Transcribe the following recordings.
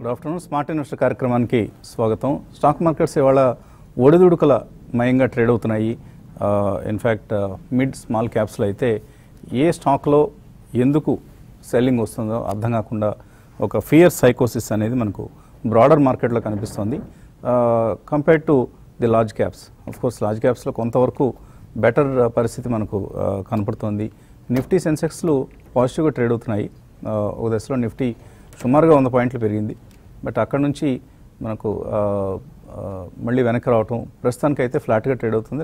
Good afternoon smart investor కార్యక్రమానికి స్వాగతం. Stock markets ఇవాళ ఒడిదుడుకుల మయంగా ట్రేడ్ అవుతున్నాయి. ఇన్ఫ్యాక్ట్ మిడ్ స్మాల్ క్యాప్స్లో అయితే ఏ స్టాక్లో ఎందుకు సెల్లింగ్ వస్తుందో అర్థం కాకుండా ఒక ఫియర్ సైకోసిస్ అనేది మనకు బ్రాడర్ మార్కెట్లో కనిపిస్తుంది compared to the large caps. Of course large క్యాప్స్లో కొంతవరకు బెటర్ పరిస్థితి మనకు కనపడుతుంది. నిఫ్టీ సెన్సెక్స్లు పాజిటివ్గా ట్రేడ్ అవుతున్నాయి. ఒక దశలో నిఫ్టీ సుమారుగా 100 పాయింట్లు పెరిగింది. బట్ అక్కడ నుంచి మనకు మళ్ళీ వెనక్కి రావటం, ప్రస్తుతానికి అయితే ఫ్లాట్గా ట్రేడ్ అవుతుంది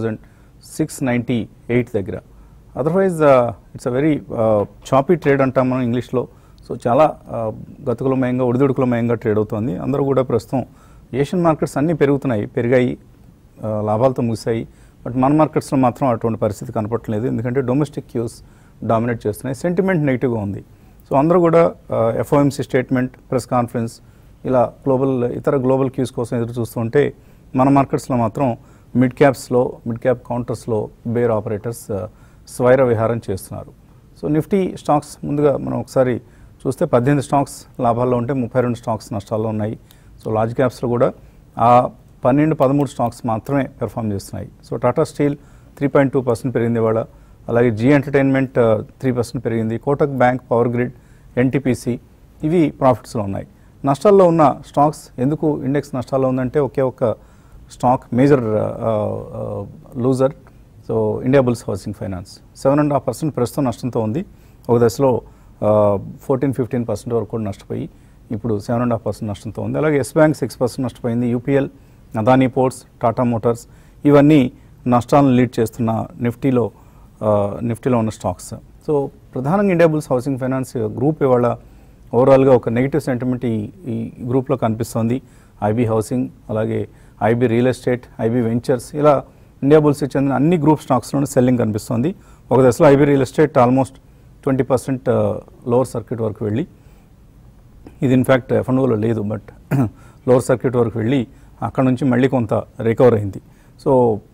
11,698 దగ్గర. Otherwise it's a very choppy trade అంటాం మనం ఇంగ్లీష్లో. సో చాలా గతుకులమయంగా ఒడిదుడుకులమయంగా ట్రేడ్ అవుతుంది. అందరూ కూడా ప్రస్తుతం ఏషియన్ మార్కెట్స్ అన్నీ పెరిగాయి, లాభాలతో ముగిశాయి. బట్ మన మార్కెట్స్లో మాత్రం అటువంటి పరిస్థితి కనపడట్లేదు. ఎందుకంటే డొమెస్టిక్ క్యూస్ డామినేట్ చేస్తున్నాయి, సెంటిమెంట్ నెగిటివ్గా ఉంది. సో అందరూ కూడా ఎఫ్ఓఎంసీ స్టేట్మెంట్, ప్రెస్ కాన్ఫరెన్స్ ఇలా ఇతర గ్లోబల్ క్యూస్ కోసం ఎదురు చూస్తుంటే మన మార్కెట్స్లో మాత్రం మిడ్ క్యాప్ కౌంటర్స్లో బేర్ ఆపరేటర్స్ స్వైర విహారం చేస్తున్నారు. సో నిఫ్టీ స్టాక్స్ ముందుగా మనం ఒకసారి చూస్తే 18 స్టాక్స్ లాభాల్లో ఉంటే 32 స్టాక్స్ నష్టాల్లో ఉన్నాయి. సో లార్జ్ క్యాప్స్లో కూడా ఆ 12-13 స్టాక్స్ మాత్రమే పెర్ఫామ్ చేస్తున్నాయి. సో టాటా స్టీల్ 3.2% పెరిగింది ఇవాళ. అలాగే జీ ఎంటర్టైన్మెంట్ 3% పెరిగింది. Kotak bank, power grid, NTPC ఇవి ప్రాఫిట్స్లో ఉన్నాయి. నష్టాల్లో ఉన్న స్టాక్స్ ఎందుకు ఇండెక్స్ నష్టాల్లో ఉందంటే ఒకే ఒక్క stock major loser. So India bulls housing finance 7.5% ప్రస్తుతం నష్టంతో ఉంది. ఒక దశలో 14-15% వరకు కూడా నష్టపోయి ఇప్పుడు 7.5% నష్టంతో ఉంది. అలాగే ఎస్ బ్యాంక్ 6% నష్టపోయింది. UPL, Adani ports, Tata motors ఇవన్నీ నష్టాలను లీడ్ చేస్తున్న నిఫ్టీలో ఉన్న స్టాక్స్. సో ప్రధానంగా India bulls housing finance group ఇవాళ ఓవరాల్గా ఒక నెగిటివ్ సెంటిమెంట్ ఈ గ్రూప్లో కనిపిస్తుంది. ఐబీ హౌసింగ్, అలాగే IB real estate, IB ventures ఇలా ఇండియా బుల్స్కి చెందిన అన్ని గ్రూప్ స్టాక్స్లోనే సెల్లింగ్ కనిపిస్తుంది. ఒక దశలో IB real estate almost 20% lower circuit వరకు వెళ్ళి, ఇది ఇన్ఫ్యాక్ట్ ఎఫ్ఎండ్ఓలో లేదు బట్ లోవర్ సర్క్యూట్ వరకు వెళ్ళి అక్కడ నుంచి మళ్ళీ కొంత రికవర్ అయింది. So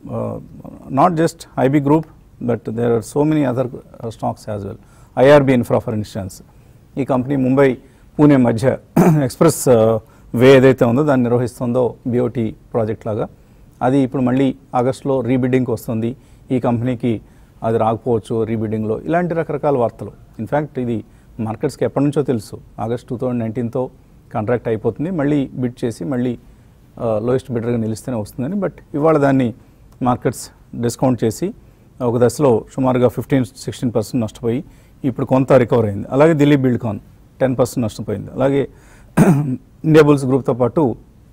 not just IB group but there are so many other stocks as well. IRB infra for instance, ఈ కంపెనీ ముంబై పూణే మధ్య ఎక్స్ప్రెస్ వే ఏదైతే ఉందో దాన్ని నిర్వహిస్తుందో బిఓటీ ప్రాజెక్ట్ లాగా, అది ఇప్పుడు మళ్ళీ ఆగస్టులో రీబిడ్డింగ్కి వస్తుంది. ఈ కంపెనీకి అది రాకపోవచ్చు రీబిడ్డింగ్లో, ఇలాంటి రకరకాల వార్తలు. ఇన్ఫ్యాక్ట్ ఇది మార్కెట్స్కి ఎప్పటి నుంచో తెలుసు. ఆగస్ట్ 2019తో కాంట్రాక్ట్ అయిపోతుంది, మళ్ళీ బిడ్ చేసి మళ్ళీ లోయెస్ట్ బిడ్డర్గా నిలిస్తేనే వస్తుందని. బట్ ఇవాళ దాన్ని మార్కెట్స్ డిస్కౌంట్ చేసి ఒక దశలో సుమారుగా 15-16% నష్టపోయి ఇప్పుడు కొంత రికవర్ అయింది. అలాగే ఢిల్లీ బిల్డ్కాన్ 10% నష్టపోయింది. అలాగే ఇండియా బుల్స్ గ్రూప్తో పాటు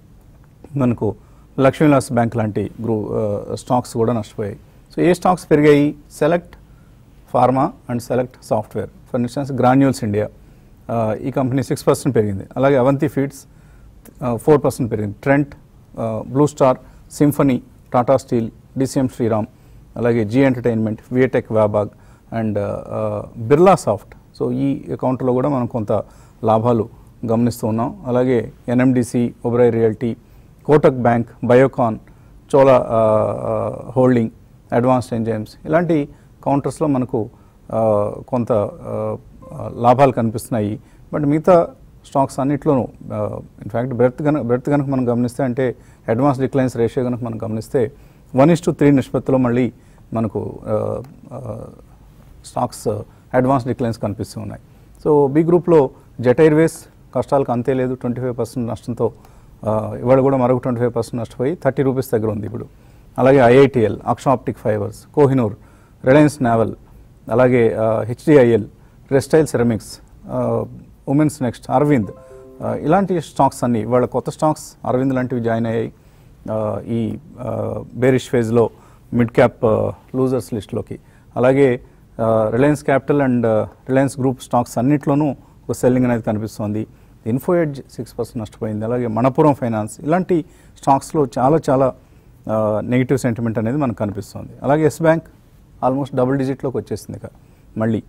మనకు లక్ష్మీ విలాస్ బ్యాంక్ లాంటి స్టాక్స్ కూడా నష్టపోయాయి. సో ఏ స్టాక్స్ పెరిగాయి? Select pharma and select software. For instance granules India, ఈ కంపెనీ 6% పెరిగింది. అలాగే అవంతి ఫీడ్స్ 4% పెరిగింది. Trent, blue star, symphony, Tata steel, DCM Shriram, అలాగే జీ ఎంటర్టైన్మెంట్, వియటెక్, Wabag and Birlasoft. So ఈ అకౌంట్లో కూడా మనం కొంత లాభాలు గమనిస్తూ ఉన్నాం. అలాగే NMDC, Oberoi realty, Kotak bank, Biocon, Chola holding, advanced enzymes ఇలాంటి కౌంటర్స్లో మనకు కొంత లాభాలు కనిపిస్తున్నాయి. బట్ మిగతా స్టాక్స్ అన్నిట్లోనూ ఇన్ఫ్యాక్ట్ బ్రెడ్త్ కనుక మనం గమనిస్తే, అంటే అడ్వాన్స్ డిక్లైన్స్ రేషియో కనుక మనం గమనిస్తే 1:3 నిష్పత్తిలో మళ్ళీ మనకు స్టాక్స్ అడ్వాన్స్ డిక్లైన్స్ కనిపిస్తూ ఉన్నాయి. సో బి గ్రూప్లో జెట్ ఎయిర్వేస్ కష్టాలకు అంతే లేదు, 25% నష్టంతో ఇవాళ కూడా మరొక 25% నష్టపోయి 30 రూపీస్ దగ్గర ఉంది ఇప్పుడు. అలాగే IITL, Aksha optic fibres, Kohinoor, Reliance naval, అలాగే HDIL, restile ceramics, women's next, Arvind ఇలాంటి స్టాక్స్ అన్నీ ఇవాళ కొత్త స్టాక్స్ అరవింద్ లాంటివి జాయిన్ అయ్యాయి ఈ బేరిష్ ఫేజ్లో మిడ్ క్యాప్ లూజర్స్ లిస్ట్లోకి. అలాగే Reliance capital and Reliance group stocks అన్నిట్లోనూ ఒక సెల్లింగ్ అనేది కనిపిస్తుంది. ఇన్ఫో ఎడ్జ్ 6% నష్టపోయింది. అలాగే మణపురం ఫైనాన్స్ ఇలాంటి స్టాక్స్లో చాలా నెగిటివ్ సెంటిమెంట్ అనేది మనకు కనిపిస్తుంది. అలాగే ఎస్ బ్యాంక్ ఆల్మోస్ట్ డబుల్ డిజిట్లోకి వచ్చేసింది. ఇక మళ్ళీ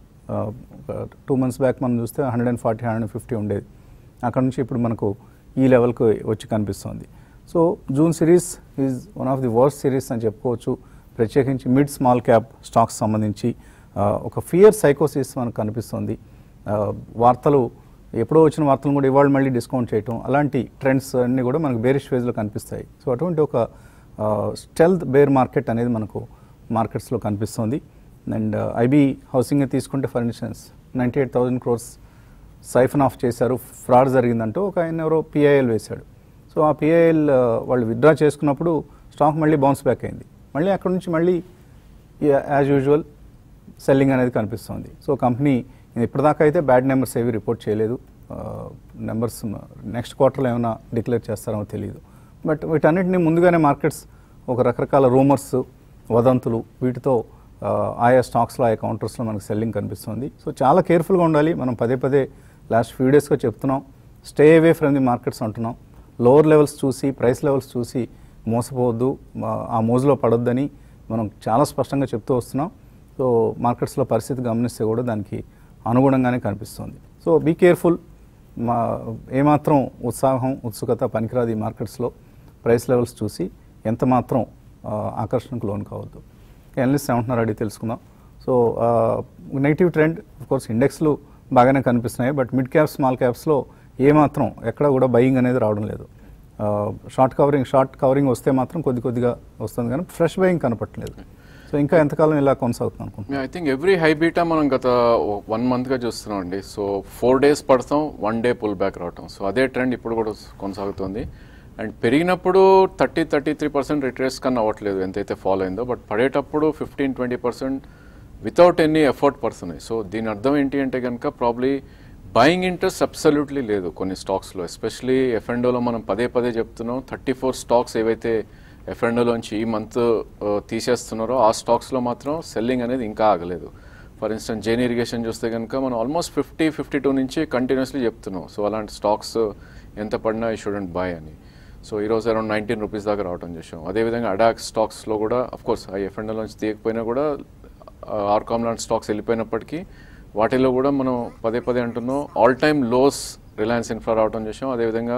2 months బ్యాక్ మనం చూస్తే 140-150 ఉండేది, అక్కడ నుంచి ఇప్పుడు మనకు ఈ లెవెల్కి వచ్చి కనిపిస్తుంది. So June series is one of the worst series అని చెప్పుకోవచ్చు. ప్రత్యేకించి మిడ్ స్మాల్ క్యాప్ స్టాక్స్ సంబంధించి ఒక ఫియర్ సైకోసిస్ మనకు కనిపిస్తుంది. వార్తలు ఎప్పుడో వచ్చిన వార్తలు కూడా ఇవాళ మళ్ళీ డిస్కౌంట్ చేయటం, అలాంటి ట్రెండ్స్ అన్నీ కూడా మనకు బేరిష్ ఫేజ్లో కనిపిస్తాయి. సో అటువంటి ఒక స్టెల్త్ బేర్ మార్కెట్ అనేది మనకు మార్కెట్స్లో కనిపిస్తుంది. అండ్ ఐబీ హౌసింగ్ తీసుకుంటే for instance 98,000 crores siphon off చేశారు, ఫ్రాడ్ జరిగిందంటూ ఒక ఆయన ఎవరో పిఐఎల్ వేశాడు. సో ఆ పిఐఎల్ వాళ్ళు విత్డ్రా చేసుకున్నప్పుడు స్టాక్ మళ్ళీ బౌన్స్ బ్యాక్ అయింది. మళ్ళీ అక్కడ నుంచి మళ్ళీ యాజ్ యూజువల్ సెల్లింగ్ అనేది కనిపిస్తుంది. సో కంపెనీ ఇప్పటిదాకా అయితే బ్యాడ్ నెంబర్స్ ఏవి రిపోర్ట్ చేయలేదు. నెంబర్స్ నెక్స్ట్ క్వార్టర్లో ఏమైనా డిక్లేర్ చేస్తారో తెలియదు. బట్ వీటన్నిటిని ముందుగానే మార్కెట్స్ ఒక రకరకాల రూమర్స్, వదంతులు, వీటితో ఆయా స్టాక్స్లో ఆయా కౌంటర్స్లో మనకు సెల్లింగ్ కనిపిస్తుంది. సో చాలా కేర్ఫుల్గా ఉండాలి. మనం పదే పదే లాస్ట్ ఫ్యూ డేస్గా చెప్తున్నాం, stay away from the markets అంటున్నాం. లోవర్ లెవెల్స్ చూసి, ప్రైస్ లెవెల్స్ చూసి మోసపోవద్దు, ఆ మోజులో పడొద్దని మనం చాలా స్పష్టంగా చెప్తూ వస్తున్నాం. సో మార్కెట్స్లో పరిస్థితి గమనిస్తే కూడా దానికి అనుగుణంగానే కనిపిస్తుంది. So be careful. ఏమాత్రం ఉత్సాహం, ఉత్సుకత పనికిరాదు ఈ మార్కెట్స్లో. ప్రైస్ లెవెల్స్ చూసి ఎంత మాత్రం ఆకర్షణకు లోన్ కావద్దు. ఎనలిస్ట్ ఏమంటున్నారు అడిగి తెలుసుకుందాం. సో నెగిటివ్ ట్రెండ్ కోర్స్ ఇండెక్స్లు బాగానే కనిపిస్తున్నాయి, బట్ మిడ్ క్యాప్స్, స్మాల్ క్యాప్స్లో ఏమాత్రం ఎక్కడ కూడా బయింగ్ అనేది రావడం లేదు. షార్ట్ కవరింగ్ వస్తే మాత్రం కొద్దిగా వస్తుంది, కానీ ఫ్రెష్ బయింగ్ కనపట్లేదు. సో ఇంకా ఎంతకాలం ఇలా కొనసాగుతుంది అనుకుంటున్నాను. I think every high beta మనం గత 1 monthగా చూస్తున్నాం అండి. సో 4 days పడతాం, 1 day పుల్ బ్యాక్ రావటం. సో అదే ట్రెండ్ ఇప్పుడు కూడా కొనసాగుతుంది. అండ్ పెరిగినప్పుడు 33% రిట్రేస్ కన్నా అవ్వట్లేదు ఎంతైతే ఫాలో అయిందో, బట్ పడేటప్పుడు 15-20% వితౌట్ ఎనీ ఎఫర్ట్ పడుతున్నాయి. సో దీని అర్థం ఏంటి అంటే కనుక ప్రాబ్లీ బయింగ్ ఇంట్రెస్ట్ అబ్సల్యూట్లీ లేదు కొన్ని స్టాక్స్లో. ఎస్పెషలీ ఎఫ్ఎండోలో మనం పదే చెప్తున్నాం, 34 స్టాక్స్ ఏవైతే ఎఫ్ఎండోలోంచి ఈ మంత్ తీసేస్తున్నారో ఆ స్టాక్స్లో మాత్రం సెల్లింగ్ అనేది ఇంకా ఆగలేదు. ఫర్ ఇన్స్టెన్స్ జైన్ ఇరిగేషన్ చూస్తే కనుక మనం ఆల్మోస్ట్ 50-52 నుంచి కంటిన్యూస్లీ చెప్తున్నాం. సో అలాంటి స్టాక్స్ ఎంత పడినా ఈ షుడెంట్ బై అని. సో ఈరోజు అరౌండ్ 19 రూపీస్ దాకా రావడం చేసాం. అదేవిధంగా అడాక్ స్టాక్స్లో కూడా అఫ్కోర్స్ ఆ ఎఫ్ఎండోలోంచి తీయకపోయినా కూడా ఆర్కామ్ లాంటి స్టాక్స్ వెళ్ళిపోయినప్పటికీ వాటిలో కూడా మనం పదే అంటున్నాం all time lows Reliance Infra రావడం చేసాం. అదేవిధంగా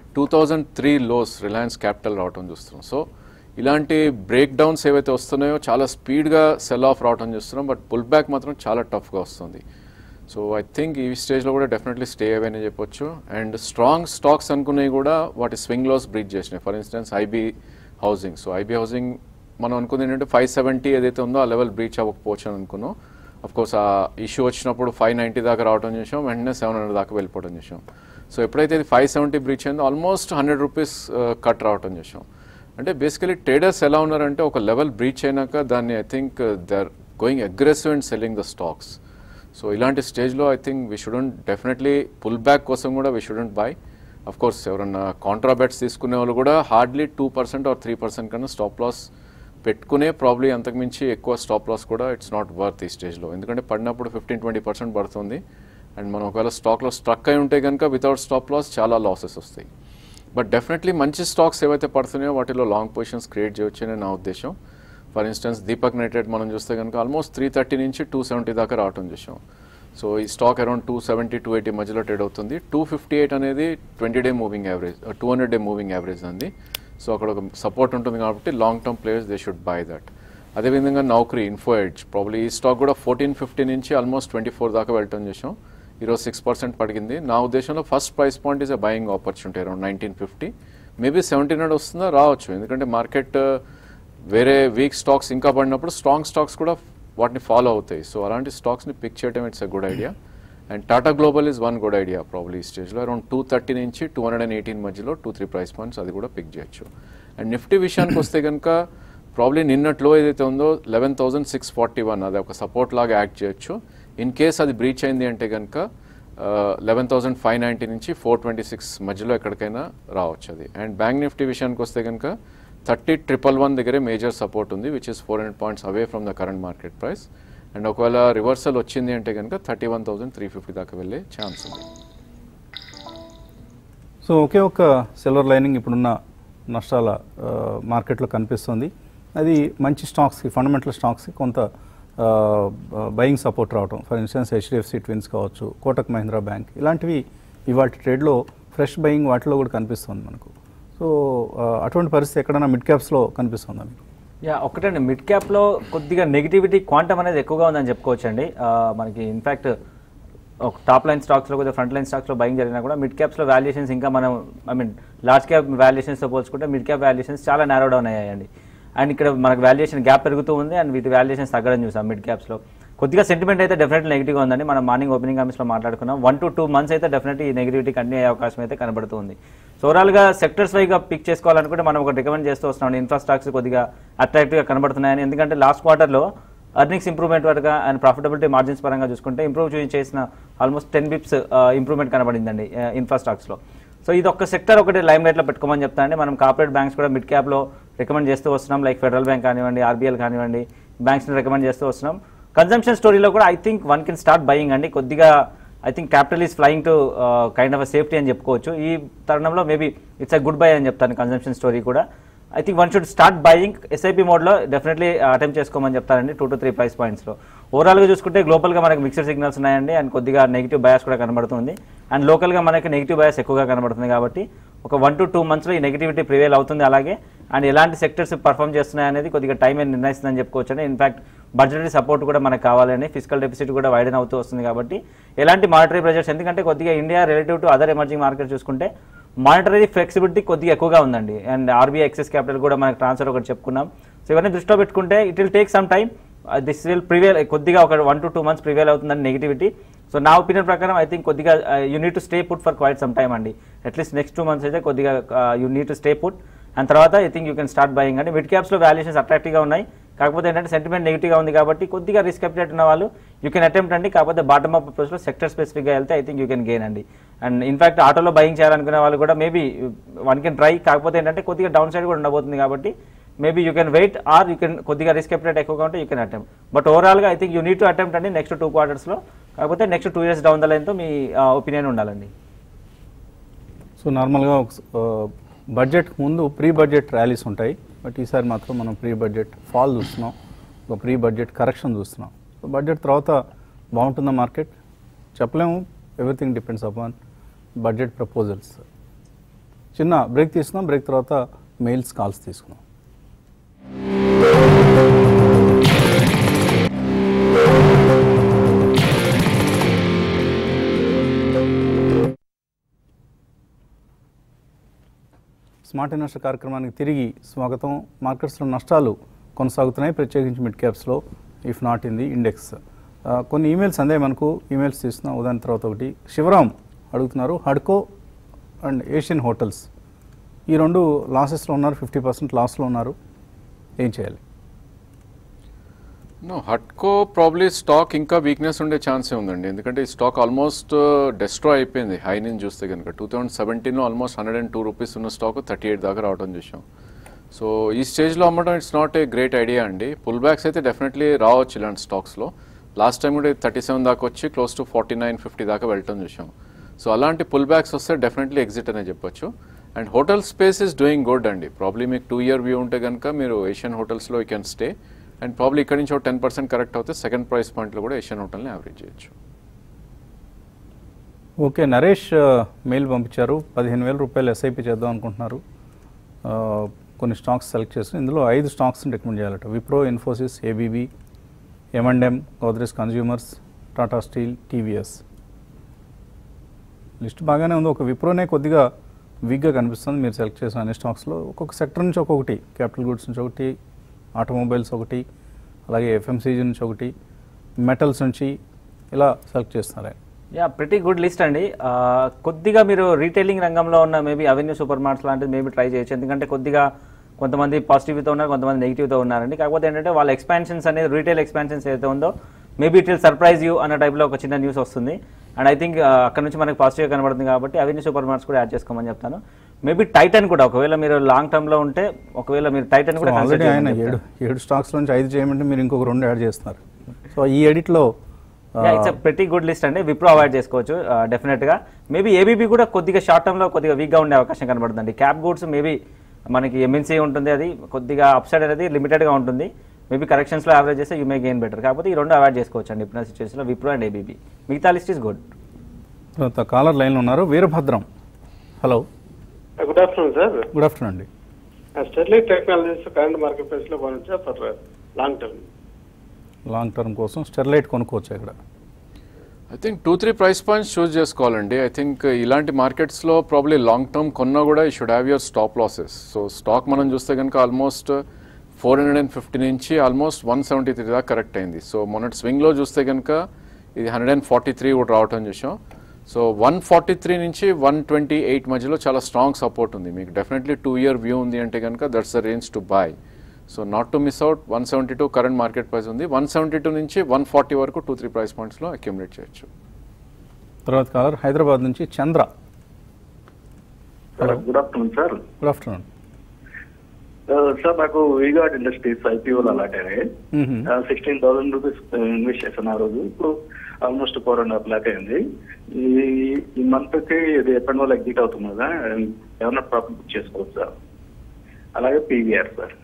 2003 లోస్ రిలయన్స్ క్యాపిటల్ రావడం చూస్తున్నాం. సో ఇలాంటి బ్రేక్ డౌన్స్ ఏవైతే వస్తున్నాయో చాలా స్పీడ్గా సెల్ ఆఫ్ రావడం చూస్తున్నాం, బట్ పుల్ బ్యాక్ మాత్రం చాలా టఫ్గా వస్తుంది. సో ఐ థింక్ ఈ స్టేజ్లో కూడా డెఫినెట్లీ స్టే అవే అని చెప్పొచ్చు. అండ్ స్ట్రాంగ్ స్టాక్స్ అనుకునేవి కూడా వాటి స్వింగ్ లోస్ బ్రీచ్ చేసినాయి. For instance IB Housing. So IB Housing మనం అనుకుంది ఏంటంటే 570 ఏదైతే ఉందో ఆ లెవెల్ బ్రీచ్ అవ్వకపోవచ్చు అని అనుకున్నాం. అఫ్కోర్స్ ఆ ఇష్యూ వచ్చినప్పుడు 590 దాకా రావడం చేసాం, వెంటనే 700 దాకా వెళ్ళిపోవడం చేసాం. సో ఎప్పుడైతే ఇది 570 బ్రీచ్ అయిందో ఆల్మోస్ట్ 100 రూపీస్ కట్ రావడం చేసాం. అంటే బేసికలీ ట్రేడర్స్ ఎలా ఉన్నారంటే ఒక లెవెల్ బ్రీచ్ అయినాక దాన్ని I think they are going aggressive and selling the stocks. So ఇలాంటి స్టేజ్లో I think we shouldn't definitely pull back కోసం కూడా వీ షుడెంట్ బై. అఫ్కోర్స్ ఎవరన్నా కాంట్రా బెట్స్ తీసుకునే వాళ్ళు కూడా హార్డ్లీ 2% or 3% కన్నా స్టాప్ లాస్ పెట్టుకునే ప్రాబ్లీ అంతకుమించి ఎక్కువ స్టాప్ లాస్ కూడా ఇట్స్ నాట్ వర్త్ ఈ స్టేజ్లో. ఎందుకంటే పడినప్పుడు 15-20% పడుతుంది. అండ్ మనం ఒకవేళ స్టాక్లో స్ట్రక్ అయి ఉంటే కనుక వితౌట్ స్టాప్ లాస్ చాలా లాసెస్ వస్తాయి. బట్ డెఫినెట్లీ మంచి స్టాక్స్ ఏవైతే పడుతున్నాయో వాటిలో లాంగ్ పొజిషన్స్ క్రియేట్ చేయొచ్చని నా ఉద్దేశం. ఫర్ ఇన్స్టెన్స్ దీపక్ నైట్రేట్ మనం చూస్తే కనుక ఆల్మోస్ట్ 330 నుంచి 270 దాకా రావడం చేసాం. సో ఈ స్టాక్ అరౌండ్ 270-280 మధ్యలో ట్రేడ్ అవుతుంది. 258 అనేది 20-day moving average, 200-day moving average అంది. సో అక్కడ ఒక సపోర్ట్ ఉంటుంది కాబట్టి long term players they should buy that. అదేవిధంగా నౌకరీ, ఇన్ఫో ఎడ్జ్, ప్రాబ్లీ ఈ స్టాక్ కూడా 1450 నుంచి ఆల్మోస్ట్ 24 దాకా వెళ్ళటం చేసాం. ఈరోజు 6% పడిగింది. నా ఉద్దేశంలో first price point is a buying opportunity around 1950. Maybe 1700 వస్తుందా రావచ్చు, ఎందుకంటే మార్కెట్ వేరే వీక్ స్టాక్స్ ఇంకా పడినప్పుడు స్ట్రాంగ్ స్టాక్స్ కూడా వాటిని ఫాలో అవుతాయి. సో అలాంటి స్టాక్స్ని పిక్ చేయడం it's a good idea. And Tata Global is one good idea probably ఈ స్టేజ్లో. అరౌండ్ 230 నుంచి 218 మధ్యలో 2-3 ప్రైస్ పాయింట్స్ అది కూడా పిక్ చేయొచ్చు. అండ్ నిఫ్టీ విషయానికి వస్తే కనుక ప్రాబ్లీ నిన్నట్లో ఏదైతే ఉందో 11,641 అది ఒక సపోర్ట్ లాగా యాక్ట్ చేయొచ్చు. ఇన్ కేస్ అది బ్రీచ్ అయింది అంటే కనుక 11,590 నుంచి 426 మధ్యలో ఎక్కడికైనా రావచ్చు అది. అండ్ బ్యాంక్ నిఫ్టీ విషయానికి వస్తే కనుక 30,111 దగ్గరే మేజర్ సపోర్ట్ ఉంది, which is 400 points away from the current market price. And ఒకవేళ రివర్సల్ వచ్చింది అంటే కనుక 31,350 దాకా వెళ్ళే ఛాన్స్ ఉంది. సో ఒకే ఒక సిల్వర్ లైనింగ్ ఇప్పుడున్న నష్టాల మార్కెట్లో కనిపిస్తుంది. అది మంచి స్టాక్స్కి, ఫండమెంటల్ స్టాక్స్కి కొంత బయింగ్ సపోర్ట్ రావటం. ఫర్ ఇన్స్టెన్స్ హెచ్డిఎఫ్సి ట్విన్స్ కావచ్చు, కోటక్ మహీంద్రా బ్యాంక్, ఇలాంటివి ఇవాళ ట్రేడ్లో ఫ్రెష్ బయింగ్ వాటిలో కూడా కనిపిస్తుంది మనకు. సో అటువంటి పరిస్థితి ఎక్కడైనా మిడ్ క్యాప్స్లో కనిపిస్తుందా మీకు? ఒకటండి, మిడ్ క్యాప్లో కొద్దిగా నెగిటివిటీ క్వాంటమ్ అనేది ఎక్కువగా ఉందని చెప్పుకోవచ్చు అండి. మనకి ఇన్ఫ్యాక్ట్ ఒక టాప్ లైన్ స్టాక్స్లో కొద్దిగా ఫ్రంట్ లైన్ స్టాక్స్లో బయింగ్ జరిగినా కూడా మిడ్ క్యాప్స్లో వాల్యుయేషన్స్ ఇంకా మనం లార్జ్ క్యాప్ వాల్యుయేషన్స్తో పోల్చుకుంటే మిడ్ క్యాప్ వాల్యుయేషన్స్ చాలా నారో డౌన్ అయ్యాయండి. అండ్ ఇక్కడ మనకు వాల్యుయేషన్ గ్యాప్ పెరుగుతూ ఉంది అండ్ వీటి వాల్యుయేషన్స్ తగ్గడం చూసాం మిడ్ క్యాప్స్లో. కొద్దిగా సెంటిమెంట్ అయితే డెఫినెట్లీ నెగిటివ్గా ఉందండి. మనం మార్నింగ్ ఓపెనింగ్ కామెంట్స్లో మాట్లాడుకున్నాం 1 to 2 months అయితే డెఫినెట్లీ ఈ నెగిటివిటీ కంటిన్యూ అయ్యే అవకాశం అయితే కనబడుతుంది. సో ఓవరాల్గా సెక్టర్స్ వైగా పిక్ చేసుకోవాలనుకుంటే మనం ఒకటి రికమెండ్ చేస్తూ వస్తున్నాం. ఇన్ఫ్రా స్టాక్స్ కొద్దిగా అట్రాక్టివ్గా కనబడుతున్నాయని, ఎందుకంటే లాస్ట్ క్వార్టర్లో ఎర్నింగ్స్ ఇంప్రూవ్మెంట్ వరకు అండ్ ప్రాఫిటబిలిటీ మార్జిన్స్ పరంగా చూసుకుంటే ఇంప్రూవ్ చేసిన ఆల్మోస్ట్ 10 bips ఇంప్రూవ్మెంట్ కనబడిందండి ఇన్ఫ్రా స్టాక్స్లో. సో ఇది ఒక్క సెక్టర్ ఒకటి లైమ్ లైట్లో పెట్టుకోమని చెప్తానండి. మనం కార్పొరేట్ బ్యాంక్స్ కూడా మిడ్ క్యాప్లో రికమెండ్ చేస్తూ వస్తున్నాం. లైక్ ఫెడరల్ బ్యాంక్ కానివ్వండి, ఆర్బీఎల్ కానివ్వండి, బ్యాంక్స్ని రికమెండ్ చేస్తూ వస్తున్నాం. కన్జంప్షన్ స్టోరీలో కూడా I think one can start buying అండి. కొద్దిగా I think capital is flying to kind of safety అని చెప్పుకోవచ్చు. ఈ తరుణంలో maybe it's a good buy అని చెప్తాను కన్జంప్షన్ స్టోరీ కూడా. I think one should start buying SIP మోడ్లో డెఫినెట్లీ అటెంప్ట్ చేసుకోమని చెప్తారండి 2 to 3 price pointsలో. ఓవరాల్గా చూసుకుంటే గ్లోబల్గా మనకి మిక్స్డ్ సిగ్నల్స్ ఉన్నాయండి అండ్ కొద్దిగా నెగిటివ్ బయాస్ కూడా కనబడుతుంది అండ్ లోకల్గా మనకి నెగిటివ్ బయాస్ ఎక్కువగా కనబడుతుంది. కాబట్టి ఒక 1 to 2 monthsలో ఈ నెగిటివిటీ ప్రివేల్ అవుతుంది. అలాగే అండ్ ఎలాంటి సెక్టర్స్ పర్ఫామ్ చేస్తున్నాయి అనేది కొద్దిగా టైం నిర్ణయిస్తుందని చెప్పుకోవచ్చు అండి. ఇన్ఫాక్ట్ బడ్జెటరీ సపోర్ట్ కూడా మనకు కావాలని, ఫిజికల్ డెఫిసిట్ కూడా వైడెన్ అవుతూ వస్తుంది. కాబట్టి ఎలాంటి మానిటరీ ప్రెజర్స్, ఎందుకంటే కొద్దిగా India relative to other emerging market చూసుకుంటే మానిటరీ ఫ్లెక్సిబిలిటీ కొద్దిగా ఎక్కువగా ఉందండి. అండ్ ఆర్బీఐ ఎక్సెస్ క్యాపిటల్ కూడా మనకు ట్రాన్స్ఫర్ ఒకటి చెప్పుకున్నాం. సో ఇవన్నీ దృష్టిలో పెట్టుకుంటే it will take some time, this will prevail, కొద్దిగా ఒక 1 to 2 months ప్రివేల్ అవుతుందని నెగిటివిటీ. సో నా ఒపీనియన్ ప్రకారం ఐ థింక్ కొద్దిగా you need to stay put for quite some time అండి. అట్లీస్ట్ నెక్స్ట్ 2 months అయితే కొద్దిగా you need to stay put and తర్వాత I think you can start buying అండి. Mid క్యాప్స్లో వాల్యుయేషన్స్ అట్రాక్టివ్గా ఉన్నాయి, కాకపోతే ఏంటంటే సెంటిమెంట్ నెగిటివ్గా ఉంది కాబట్టి కొద్దిగా రిస్క్ అప్డేట్ ఉన్న వాళ్ళు యూ కెన్ అటెంప్ట్ అండి. కాకపోతే బాటమ్ అప్ అప్రోచ్లో సెక్టర్ స్పెసిఫిక్గా వెళ్తే I think you can gain అండి. అండ్ ఇన్ఫాక్ట్ ఆటోలో బయింగ్ చేయాలనుకునే వాళ్ళు కూడా మేబీ వన్ కెన్ ట్రై, కాకపోతే ఏంటంటే కొద్దిగా డౌన్ సైడ్ కూడా ఉండబోతుంది. కాబట్టి maybe you can wait or you can కొద్దిగా రిస్క్ అప్డేట్ ఎక్కువగా ఉంటే యూ కెన్ అటెంప్ట్. బట్ ఓవరాల్గా I think you need to attempt అండి నెక్స్ట్ 2 quartersలో. కాకపోతే నెక్స్ట్ 2 years డౌన్ ద లైన్తో మీ ఒపీనియన్ ఉండాలండి. సో నార్మల్గా బడ్జెట్ ముందు ప్రీ బడ్జెట్ ర్యాలీస్ ఉంటాయి, బట్ ఈసారి మాత్రం మనం ప్రీ బడ్జెట్ ఫాల్ చూస్తున్నాం, ఒక ప్రీ బడ్జెట్ కరెక్షన్ చూస్తున్నాం. సో బడ్జెట్ తర్వాత బాగుంటుందా మార్కెట్ చెప్పలేము, everything depends upon budget proposals. చిన్న బ్రేక్ తీసుకున్నాం, బ్రేక్ తర్వాత మెయిల్స్ కాల్స్ తీసుకున్నాం. స్మార్ట్ ఇన్వెస్టర్ కార్యక్రమానికి తిరిగి స్వాగతం. మార్కెట్స్లో నష్టాలు కొనసాగుతున్నాయి, ప్రత్యేకించి మిడ్ క్యాప్స్లో, if not in the index. కొన్ని ఈమెయిల్స్ అందే మనకు, ఈమెయిల్స్ తీస్తున్నాం. ఉదాహరణ తర్వాత ఒకటి శివరాం అడుగుతున్నారు, హడ్కో అండ్ ఏషియన్ హోటల్స్ ఈ రెండు లాసెస్లో ఉన్నారు, 50% లాస్లో ఉన్నారు, ఏం చేయాలి? నో, హట్కో ప్రాబ్లీ స్టాక్ ఇంకా వీక్నెస్ ఉండే ఛాన్సే ఉందండి. ఎందుకంటే ఈ స్టాక్ ఆల్మోస్ట్ డెస్ట్రాయ్ అయిపోయింది హై నుంచి చూస్తే కనుక. 2017లో ఆల్మోస్ట్ 102 రూపీస్ ఉన్న స్టాక్ 38 దాకా రావడం చూసాం. సో ఈ స్టేజ్లో అమ్మడం it's not a great idea అండి. పుల్ బ్యాక్స్ అయితే డెఫినెట్లీ రావచ్చు ఇలాంటి స్టాక్స్లో. లాస్ట్ టైం కూడా 37 దాకా వచ్చి క్లోజ్ టు 49-50 దాకా వెళ్ళటం చూసాం. సో అలాంటి పుల్ బ్యాక్స్ వస్తే డెఫినెట్లీ ఎగ్జిట్ అనే చెప్పొచ్చు. And hotel space is doing good అండి. ప్రాబ్లీ మీకు 2 year వ్యూ ఉంటే కనుక మీరు ఏషియన్ హోటల్స్లో you can stay. And probably ఇక్కడ నుంచి ఒక 10% కరెక్ట్ అవుతే సెకండ్ ప్రైస్ పాయింట్లో కూడా ఏషియన్ హోటల్ని యావరేజ్ చేయొచ్చు. ఓకే, నరేష్ మెయిల్ పంపించారు, 15,000 రూపాయలు ఎస్ఐపి చేద్దాం అనుకుంటున్నారు. కొన్ని స్టాక్స్ సెలెక్ట్ చేసి ఇందులో 5 స్టాక్స్ని రికమెండ్ చేయాలట. Wipro, Infosys, ABB, M&M, Godrej Consumers, Tata Steel, TVS. List బాగానే ఉంది. ఒక విప్రోనే కొద్దిగా వీక్గా కనిపిస్తుంది మీరు సెలెక్ట్ చేసిన అన్ని స్టాక్స్లో. ఒక్కొక్క సెక్టర్ నుంచి ఒక్కొక్కటి, క్యాపిటల్ గుడ్స్ నుంచి ఒకటి, ఆటోమొబైల్స్ ఒకటి, అలాగే ఎఫ్ఎంసీజీ నుంచి ఒకటి, మెటల్స్ నుంచి ఇలా సెలెక్ట్ చేస్తున్నారు. యా, ప్రిటీ గుడ్ లిస్ట్ అండి. కొద్దిగా మీరు రీటైలింగ్ రంగంలో ఉన్న మేబీ అవెన్యూ సూపర్ మార్ట్స్ లాంటిది మేబీ ట్రై చేయొచ్చు. ఎందుకంటే కొద్దిగా కొంతమంది పాజిటివ్తో ఉన్నారు, కొంతమంది నెగిటివ్తో ఉన్నారండి. కాకపోతే ఏంటంటే వాళ్ళ ఎక్స్పాన్షన్స్ అనేది, రీటైల్ ఎక్స్పాన్షన్స్ ఏదైతే ఉందో maybe it will surprise you అన్న టైప్లో ఒక చిన్న న్యూస్ వస్తుంది. అండ్ ఐ థింక్ అక్కడ నుంచి మనకి పాజిటివ్గా కనబడుతుంది. కాబట్టి అవెన్యూ సూపర్ మార్ట్స్ కూడా యాడ్ చేసుకోమని చెప్తాను. మేబీ టైటన్ కూడా, ఒకవేళ మీరు లాంగ్ టర్మ్లో ఉంటే, ఒకవేళ మీరు టైటన్ కూడా ఆల్రెడీ ఆయన 7 స్టాక్స్ నుంచి 5 చేయమంటే మీరు ఇంకొక 2 యాడ్ చేస్తున్నారు. సో ఈ ఎడిట్లో it's a pretty good list అండి. విప్రో అవాయిడ్ చేసుకోవచ్చు డెఫినెట్గా. మేబీ ఏబీబీ కూడా కొద్దిగా షార్ట్ టర్మ్లో కొద్దిగా వీక్గా ఉండే అవకాశం కనబడుతుంది. క్యాప్ గూడ్స్ మేబీ మనకి ఎంఎన్సీ ఉంటుంది, అది కొద్దిగా అప్సైడ్ అనేది లిమిటెడ్గా ఉంటుంది. మేబీ కరెక్షన్స్లో యావరేజ్ చేస్తే యూ మే గెయిన్ బెటర్. కాకపోతే ఈ 2 అవాయిడ్ చేసుకోవచ్చు అండి ఇప్పుడున్న సిచ్యువేషన్లో, విప్రో అండ్ ఏబీబీ. మిగతా లిస్ట్ ఈస్ గుడ్. కాలర్ లైన్లో ఉన్నారు, Veerabhadram. Hello, good afternoon sir. Good afternoon అండి. Sterlite Technologies current market price లో కొనొచ్చా for long term? Long term కోసం స్టెర్లైట్ కొనుక్కోవచ్చు ఇక్కడ. I think 2-3 price points choose చేసుకోవాలండి. ఐ థింక్ ఇలాంటి మార్కెట్స్లో ప్రాబ్లీ లాంగ్ టర్మ్ కొన్నా కూడా you should have your stop losses. So stock మనం చూస్తే కనుక ఆల్మోస్ట్ 450 నుంచి ఆల్మోస్ట్ 173 దాకా కరెక్ట్ అయింది. సో మొన్నటి స్వింగ్లో చూస్తే కనుక ఇది 143 కూడా రావటం చూసాం. సో 143 నుంచి 128 మధ్యలో చాలా స్ట్రాంగ్ సపోర్ట్ ఉంది. మీకు డెఫినెట్లీ 2-year వ్యూ ఉంది అంటే కనుక that's the range to buy. So not to miss out. 172 current market price ఉంది. 172 నుంచి 140 వరకు 2-3 ప్రైస్ పాయింట్స్లో అక్యుములేట్ చేయొచ్చు. తర్వాత కాలర్ హైదరాబాద్ నుంచి Chandra. Good afternoon sir. Good afternoon sir. నాకు వీగార్డ్ ఇండస్ట్రీస్ ఐపీఓలో అలాట్ అయ్యాయి. 16,000 రూపీస్ ఇన్వెస్ట్ చేశాను ఆ రోజు. ఇప్పుడు ఆల్మోస్ట్ 4.5 lakh అయింది. ఈ మంత్ కి ఇది ఎప్పటి వల్ల ఎగ్జిట్ అవుతుంది కదా, ఏమన్నా ప్రాఫిట్ బుక్ చేసుకోవచ్చు సార్. అలాగే పీవీఆర్ సార్.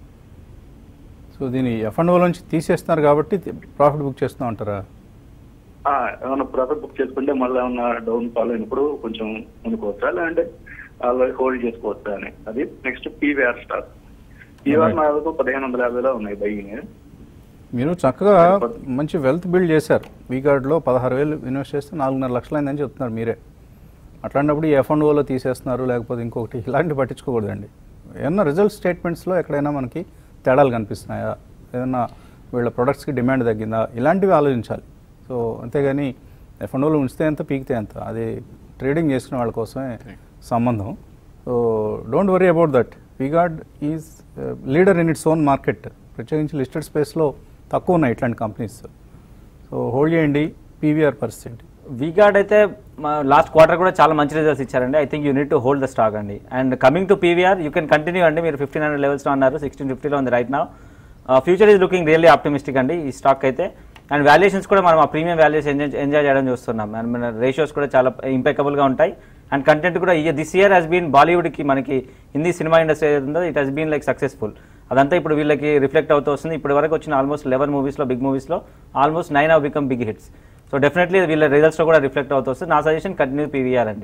సో దీన్ని F&O నుంచి తీసేస్తున్నారు కాబట్టి ప్రాఫిట్ బుక్ చేస్తూ ఉంటారా? ఏమన్నా ప్రాఫిట్ బుక్ చేసుకుంటే మళ్ళీ ఏమన్నా డౌన్ ఫాల్ అయినప్పుడు కొంచెం ముందుకోవచ్చా, లేదంటే ఆల్రెడీ హోల్డ్ చేసుకోవచ్చా అని. అది నెక్స్ట్ పీవీఆర్ స్టాక్. పీవీఆర్ నా వరకు 1,550లో ఉన్నాయి బయ్యింగ్. మీరు చక్కగా మంచి వెల్త్ బిల్డ్ చేశారు. వీగార్డ్లో 16,000 ఇన్వెస్ట్ చేస్తే 4.5 లక్షలు అయిందని చెప్తున్నారు మీరే. అట్లాంటప్పుడు ఈ F&Oలో తీసేస్తున్నారు లేకపోతే ఇంకొకటి ఇలాంటి పట్టించుకోకూడదండి. ఏమన్నా రిజల్ట్ స్టేట్మెంట్స్లో ఎక్కడైనా మనకి తేడాలు కనిపిస్తున్నాయా, ఏదన్నా వీళ్ళ ప్రొడక్ట్స్కి డిమాండ్ తగ్గిందా, ఇలాంటివి ఆలోచించాలి. సో అంతేగాని F&Oలో ఉంచితే ఎంత పీకితే ఎంత, అది ట్రేడింగ్ చేసుకునే వాళ్ళ కోసమే సంబంధం. So don't worry about that. V Guard is leader in its own market. ప్రత్యేకించి లిస్టెడ్ స్పేస్లో తక్కువ ఉన్నాయి ఇట్లాంటి కంపెనీస్. సో హోల్డ్ చేయండి. పీవీఆర్ పరిస్థితి. వీగార్డ్ అయితే లాస్ట్ క్వార్టర్ కూడా చాలా మంచి రిజల్ట్స్ ఇచ్చారండి. I think you need to hold the stock అండి. And coming to PVR you can continue అండి. మీరు 1,500 లెవెల్స్లో అన్నారు, 1,650లో ఉంది right now. Future is looking really optimistic అండి ఈ స్టాక్ అయితే. అండ్ వాల్యుయేషన్స్ కూడా మనం ఆ ప్రీమియం వాల్యుయేషన్ ఎంజాయ్ చేయడం చూస్తున్నాం. అండ్ మన రేషియోస్ కూడా చాలా ఇంపెకబుల్గా ఉంటాయి. అండ్ కంటెంట్ కూడా దిస్ ఇయర్ హెస్ బీన్ బాలీవుడ్కి మనకి హిందీ సినిమా ఇండస్ట్రీ ఏది ఉందో it has been like successful. అదంతా ఇప్పుడు వీళ్ళకి రిఫ్లెక్ట్ అవుతూ వస్తుంది. ఇప్పటి వరకు వచ్చిన ఆల్మోస్ట్ 11 మూవీస్లో బిగ్ మూవీస్లో almost 9 have become big hits. So definitely వీళ్ళ రిజల్ట్స్లో కూడా రిఫ్లెక్ట్ అవుతూ వస్తుంది. నా సజెషన్ కంటిన్యూ పీవీఆర్ అండి.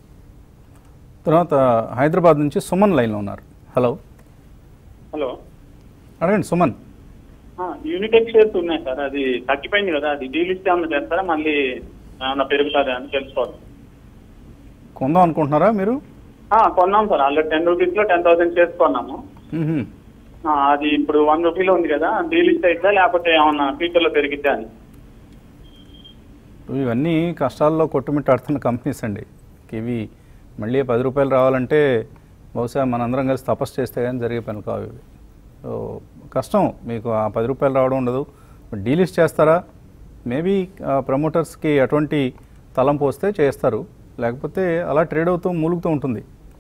తర్వాత హైదరాబాద్ నుంచి సుమన్ లైన్లో ఉన్నారు. హలో. హలో, అడగండి సుమన్. యూనిటెక్ షేర్స్ ఉన్నాయి సార్, అది తగ్గిపోయింది కదా, అది డీలిస్ట్ ఏమన్నా చేస్తారా, మళ్ళీ ఏమన్నా పెరుగుతుందా అని తెలుసుకోవాలి. కొందాం అనుకుంటున్నారా మీరు? కొన్నాం సార్, ఆల్రెడీ 10 రూపీస్లో 10,000 షేర్స్ కొన్నాము. అది ఇప్పుడు 1 రూపీలో ఉంది కదా, డీలిస్ట్ అయితే లేకపోతే ఏమన్నా ఫ్యూచర్లో పెరిగిద్దా అని. ఇవన్నీ కష్టాల్లో కొట్టుమిట్టాడుతున్న కంపెనీస్ అండి. ఇవి మళ్ళీ 10 రూపాయలు రావాలంటే బహుశా మనందరం కలిసి తపస్సు చేస్తే కానీ జరిగే పనులు కావు ఇవి. సో కష్టం, మీకు ఆ 10 రూపాయలు రావడం ఉండదు. డీలిస్ట్ చేస్తారా? మేబీ ప్రమోటర్స్కి అటువంటి తలంపు వస్తే చేస్తారు, లేకపోతే అలా ట్రేడ్ అవుతూ మూలుగుతూ ఉంటుంది.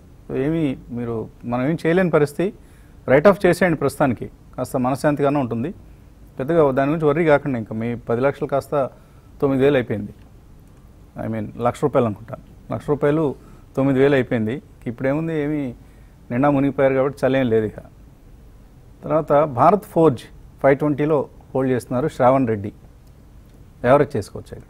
మనం ఏం చేయలేని పరిస్థితి. రైట్ ఆఫ్ చేసేయండి ప్రస్తుతానికి, కాస్త మనశ్శాంతిగానే ఉంటుంది. పెద్దగా దాని గురించి వర్రీ కాకండి. ఇంకా మీ 10 లక్షలు కాస్త 9,000 అయిపోయింది. ఐ మీన్ ₹1,00,000 అనుకుంటాను. ₹1,00,000 9,000 అయిపోయింది. ఇప్పుడేముంది, ఏమీ నిండా మునిగిపోయారు కాబట్టి చలేం లేదు ఇక. తర్వాత భారత్ ఫోర్జ్ 520లో హోల్డ్ చేస్తున్నారు శ్రావణ్ రెడ్డి. ఎవరేజ్ చేసుకోవచ్చు ఇక్కడ?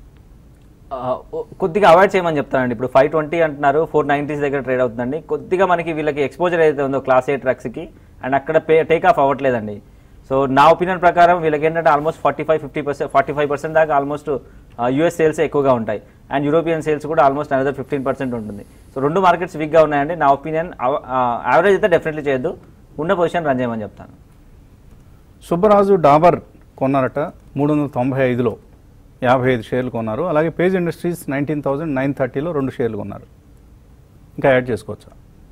కొద్దిగా అవాయిడ్ చేయమని చెప్తానండి. ఇప్పుడు 520 అంటున్నారు, 490s దగ్గర ట్రేడ్ అవుతుందండి. కొద్దిగా మనకి వీళ్ళకి ఎక్స్పోజర్ ఏదైతే ఉందో క్లాస్ A ట్రక్స్కి, అండ్ అక్కడ టేక్ ఆఫ్ అవ్వట్లేదండి. సో నా ఒపీనియన్ ప్రకారం వీళ్ళకి ఏంటంటే ఆల్మోస్ట్ 45% దాకా ఆల్మోస్ట్ యూఎస్ సేల్స్ ఎక్కువగా ఉంటాయి. అండ్ యూరోపియన్ సేల్స్ కూడా ఆల్మోస్ట్ అనదర్ 15% ఉంటుంది. సో రెండు మార్కెట్స్ వీక్గా ఉన్నాయండి. నా ఒపీనియన్ యావరేజ్ అయితే డెఫినెట్లీ చేయొద్దు, ఉన్న పొజిషన్ రన్ చేయమని చెప్తాను. సుబ్బరాజు డాబర్ కొన్నారట 395లో 55 షేర్లు కొన్నారు. అలాగే పేజ్ ఇండస్ట్రీస్ 19,930లో 2 షేర్లు కొన్నారు. ఇంకా యాడ్ చేసుకోవచ్చా?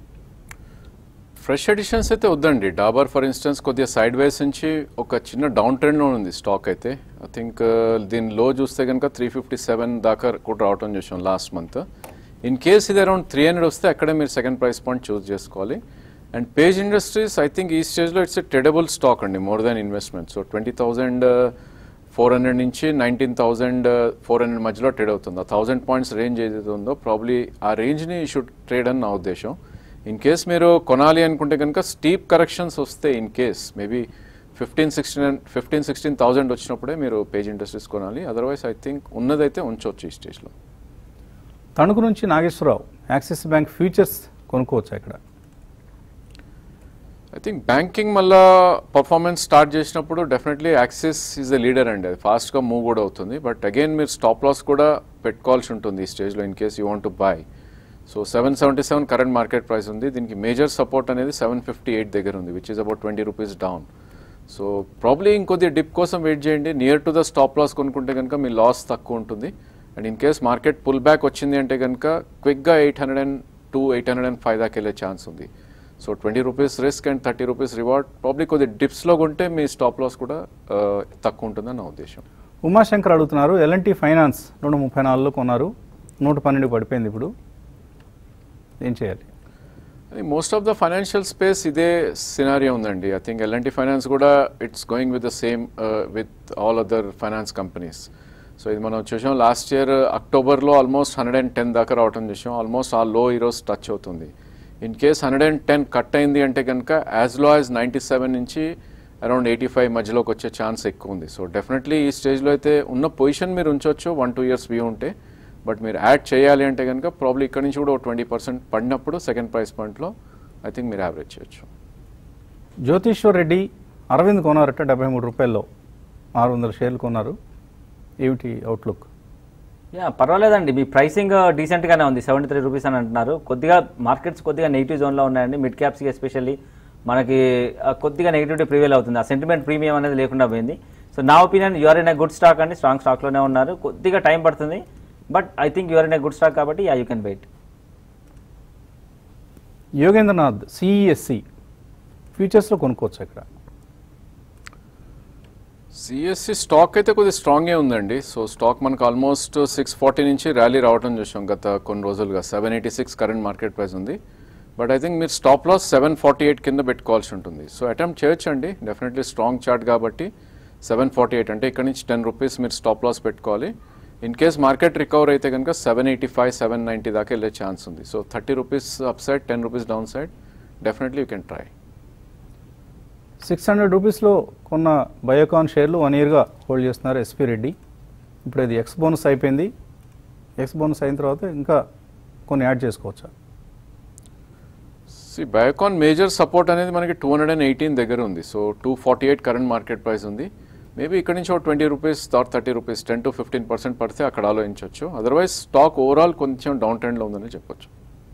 ఫ్రెష్ ఎడిషన్స్ అయితే వద్దండి. డాబర్ ఫర్ ఇన్స్టెన్స్ కొద్దిగా సైడ్ వేస్ నుంచి ఒక చిన్న డౌన్ ట్రెండ్లో ఉంది స్టాక్ అయితే. ఐ థింక్ దీని లో చూస్తే కనుక 357 దాకా కూడా రావటం చూసాం లాస్ట్ మంత్. ఇన్ కేస్ ఇది అరౌండ్ 300 వస్తే అక్కడే మీరు సెకండ్ ప్రైస్ పాయింట్ చూస్ చేసుకోవాలి. And Page Industries I think ఈ స్టేజ్లో ఇట్స్ ఎ ట్రేడబుల్ స్టాక్ అండి, మోర్ దాన్ ఇన్వెస్ట్మెంట్. సో 20,400 నుంచి 19,400 మధ్యలో ట్రేడ్ అవుతుంది. ఆ 1000 పాయింట్స్ రేంజ్ ఏదైతే ఉందో ప్రాబ్లీ ఆ రేంజ్ని షుడ్ ట్రేడ్ అని నా ఉద్దేశం. ఇన్ కేస్ మీరు కొనాలి అనుకుంటే కనుక స్టీప్ కరెక్షన్స్ వస్తే ఇన్ కేస్ మేబీ 15,000-16,000 వచ్చినప్పుడే మీరు పేజ్ ఇండస్ట్రీస్ కొనాలి. అదర్వైజ్ ఐ థింక్ ఉన్నదైతే ఉంచవచ్చు ఈ స్టేజ్లో. తణుకు నుంచి నాగేశ్వరరావు, యాక్సిస్ బ్యాంక్ ఫ్యూచర్స్ కొనుక్కోవచ్చా ఇక్కడ? ఐ థింక్ బ్యాంకింగ్ మళ్ళా పర్ఫార్మెన్స్ స్టార్ట్ చేసినప్పుడు definitely Axis is the leader అండి, అది ఫాస్ట్గా మూవ్ కూడా అవుతుంది. బట్ అగైన్ మీరు స్టాప్ లాస్ కూడా పెట్టుకోవాల్సి ఉంటుంది ఈ స్టేజ్లో in case you want to buy. So 777 current market price ఉంది, దీనికి మేజర్ సపోర్ట్ అనేది 758 దగ్గర ఉంది, which is about 20 rupees down. So probably ఇంకొద్ది డిప్ కోసం వెయిట్ చేయండి, near to the stop loss కొనుక్కుంటే కనుక మీ లాస్ తక్కువ ఉంటుంది. And in case market pull back వచ్చింది అంటే కనుక క్విక్గా 802, 805 దాకా వెళ్ళే ఛాన్స్ ఉంది. So 20 rupees risk and 30 rupees reward, probably కొద్ది డిప్స్లో కొంటే మీ స్టాప్ లాస్ కూడా తక్కువ ఉంటుందని నా ఉద్దేశం. ఉమాశంకర్ అడుగుతున్నారు, ఎల్ఎన్టీ ఫైనాన్స్ 134లో కొన్నారు, 112 పడిపోయింది, ఇప్పుడు ఏం చేయాలి? Most of the financial space ఇదే సినారియో ఉందండి. ఐ థింక్ ఎల్ఎన్టీ ఫైనాన్స్ కూడా it's going with the same with all other finance companies. So ఇది మనం చూసాం లాస్ట్ ఇయర్ అక్టోబర్లో ఆల్మోస్ట్ 110 దాకా రావటం చూసాం, ఆల్మోస్ట్ ఆ లో ఈరోజు టచ్ అవుతుంది. ఇన్ కేస్ 110 కట్ అయింది అంటే కనుక యాజ్ లో యాజ్ 97 నుంచి అరౌండ్ 85 మధ్యలోకి వచ్చే ఛాన్స్ ఎక్కువ ఉంది. సో డెఫినెట్లీ ఈ స్టేజ్లో అయితే ఉన్న పొజిషన్ మీరు ఉంచవచ్చు 1-2 ఇయర్స్ వ్యూ ఉంటే. బట్ మీరు యాడ్ చేయాలి అంటే కనుక ప్రాబ్లీ ఇక్కడ నుంచి కూడా 20% పడినప్పుడు సెకండ్ ప్రైస్ పాయింట్లో ఐ థింక్ మీరు యావరేజ్ చేయొచ్చు. జ్యోతిశ్వర్ రెడ్డి అరవింద్ కొన్నారట 73 రూపాయల్లో, 600 షేర్లు కొన్నారు, ఏమిటి అవుట్లుక్? పర్వాలేదండి, మీ ప్రైసింగ్ డీసెంట్గానే ఉంది, 73 రూపీస్ అని అంటున్నారు. కొద్దిగా మార్కెట్స్ కొద్దిగా నెగిటివ్ జోన్లో ఉన్నాయండి, మిడ్ క్యాప్స్కి ఎస్పెషల్లీ మనకి కొద్దిగా నెగిటివిటీ ప్రివేల్ అవుతుంది, ఆ సెంటిమెంట్ ప్రీమియం అనేది లేకుండా పోయింది. సో నా opinion you're in a good stock అండి, స్ట్రాంగ్ స్టాక్లోనే ఉన్నారు, కొద్దిగా టైం పడుతుంది, but I think you're in a good stock కాబట్టి you can wait. Yogendranath CESC ఫ్యూచర్స్లో కొనుక్కోవచ్చు ఇక్కడ? సిఎస్సి స్టాక్ అయితే కొద్దిగా స్ట్రాంగే ఉందండి. సో స్టాక్ మనకు ఆల్మోస్ట్ 640 నుంచి ర్యాలీ రావడం చూసాం గత కొన్ని రోజులుగా, 786 కరెంట్ మార్కెట్ ప్రైస్ ఉంది. బట్ ఐ థింక్ మీరు స్టాప్ లాస్ 748 కింద పెట్టుకోవాల్సి ఉంటుంది. సో అటెంప్ట్ చేయొచ్చు అండి, డెఫినెట్లీ స్ట్రాంగ్ చార్ట్ కాబట్టి 748 అంటే ఇక్కడ నుంచి 10 రూపీస్ మీరు స్టాప్ లాస్ పెట్టుకోవాలి. ఇన్ కేస్ మార్కెట్ రికవర్ అయితే కనుక 785, 790 దాకా వెళ్ళే ఛాన్స్ ఉంది. So 30 rupees up side, 10 rupees down side, definitely you can try. 600 రూపీస్లో కొన్న బయోకాన్ షేర్లు 1 ఇయర్గా హోల్డ్ చేస్తున్నారు ఎస్పీ రెడ్డి. ఇప్పుడు అది ఎక్స్ బోనస్ అయిపోయింది, ఎక్స్ బోనస్ అయిన తర్వాత ఇంకా కొన్ని యాడ్ చేసుకోవచ్చా? బయోకాన్ మేజర్ సపోర్ట్ అనేది మనకి 218 దగ్గర ఉంది. సో 248 కరెంట్ మార్కెట్ ప్రైస్ ఉంది. మేబీ ఇక్కడ నుంచి 20 రూపీస్ ఆర్ 30 రూపీస్ 10 to 15% పడితే అక్కడ ఆలోచించవచ్చు. అదర్వైజ్ స్టాక్ ఓవరాల్ కొంచెం డౌన్ ట్రెండ్లో ఉందని చెప్పొచ్చు.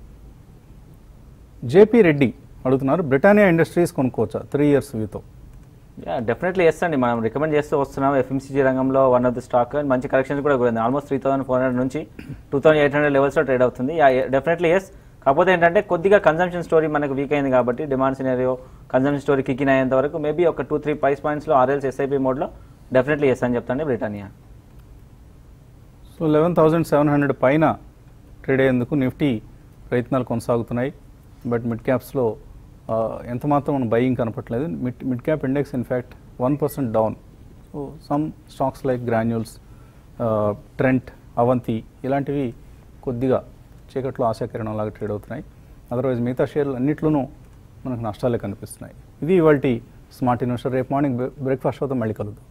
జేపీ రెడ్డి అడుగుతున్నారు, బ్రిటానియా ఇండస్ట్రీస్ కొనుక్కోవచ్చా 3 ఇయర్స్ వ్యూతో? డెఫినెట్లీ ఎస్ అండి, మనం రికమెండ్ చేస్తూ వస్తున్నాం. ఎఫ్ఎంసీజీ రంగంలో వన్ ఆఫ్ ది స్టాక్, మంచి కలెక్షన్స్ కూడా పోయింది, ఆల్మోస్ట్ 3400 నుంచి 2800 లెవెల్స్లో ట్రేడ్ అవుతుంది. Definitely yes. కాకపోతే ఏంటంటే కొద్దిగా కన్జంప్షన్ స్టోరీ మనకు వీక్ అయింది కాబట్టి, demand scenario consumption story kick అయ్యేంత వరకు మేబీ ఒక 2-3 ప్రైస్ పాయింట్స్లో ఆర్ఎల్స్ ఎస్ఐపి మోడ్లో డెఫినెట్లీ ఎస్ అని చెప్తాను బ్రిటానియా. సో 11,700 పైన ట్రేడ్ అయ్యేందుకు నిఫ్టీ ప్రయత్నాలు కొనసాగుతున్నాయి. బట్ మిడ్ క్యాప్స్లో ఎంత మాత్రం మనం బయింగ్ కనపట్లేదు. మిడ్ క్యాప్ ఇండెక్స్ ఇన్ఫ్యాక్ట్ 1% డౌన్. So some stocks like Granules, Trent, Avanti ఇలాంటివి కొద్దిగా చీకట్లో ఆశాకిరణం లాగా ట్రేడ్ అవుతున్నాయి. అదర్వైజ్ మిగతా షేర్లు అన్నింటిలోనూ మనకు నష్టాలే కనిపిస్తున్నాయి. ఇది ఇవాల్టి స్మార్ట్ ఇన్వెస్టర్. రేపు మార్నింగ్ బ్రేక్ఫాస్ట్ అవుతాం, మళ్ళీ కలుద్దాం.